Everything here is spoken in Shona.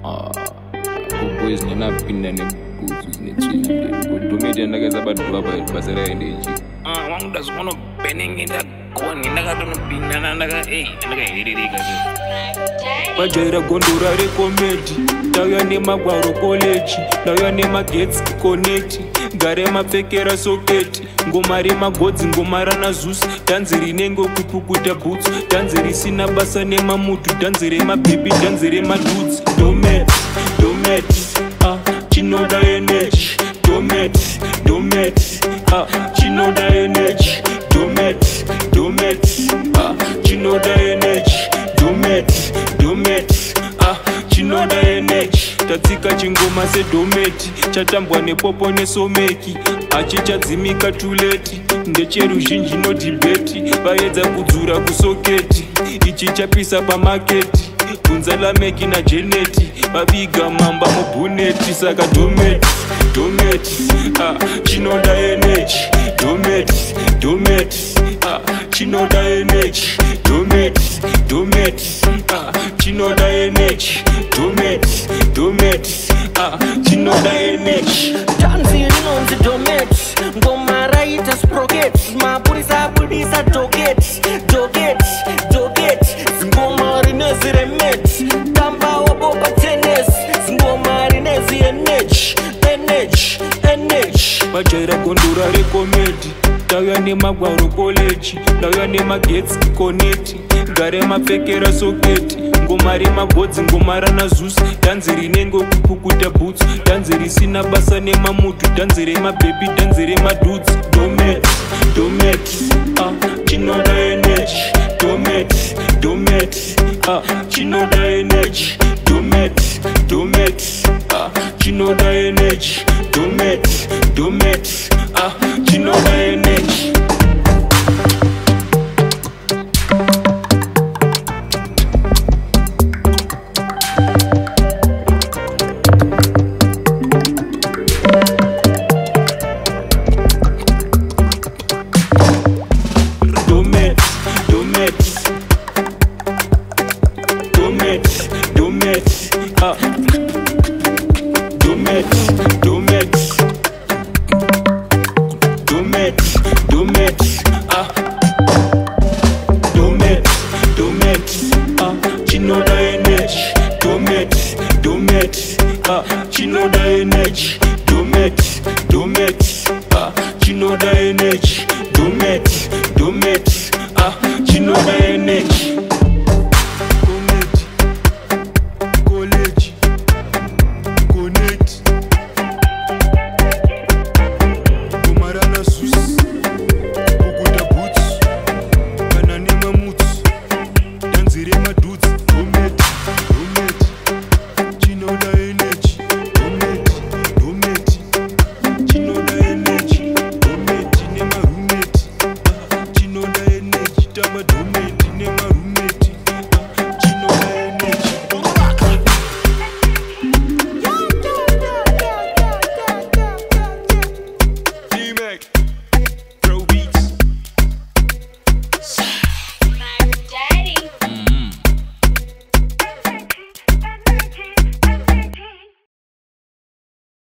boys nenapinda nebhutsu dzinetsvina kudomete ndakaisa badhova basa raendeji wangu ndazvona benenge ndakoni ndakatonopindana ndakaherereka vajaira gondora rekomedi ndauya nemagwaro koleji ndauya nemagetsi connect gare mapfekera soketi ngoma remagodzi ngoma ranazusi dhanzi rinenge kupukuta bhutsu dhanzi risina basa nemamutu dhanzi remabhebhi dhanzi remadudzi domet chinoda energy domet chinoda energy domet chinoda energy domet chinoda energy tatsika chingoma sedometi chatambwa nepopo nesomeki hachichadzimika tuleti ndecheruzhinji nodhibheti vaedza kudzura kusoketi ichi chapisa pamaketi bvunza lameki najeneti vaviga mamba mubhuneti saka dometi chinoda energy dometi chinoda energy dometi chinoda energy dometi chinoda energy dhanzi rinonzi dometi ngoma raita sproketi mapurisa abudisa doketi zingoma rinezi remeti tamba waboba tenesi zingoma rinezi energy vajaira gondora rekomedi ndauya nemagwaro koleji ndauya nemagetsi connect gare mapfekera soketi ngoma remagodzi ngoma ranazusi dhanzi rinenge kupukuta bhutsu dhanzi risina basa nemamutu dhanzi remabhebhi dhanzi remadudzi domet chinoda energy domet chinoda energy domet chinoda energy domet chinoda energy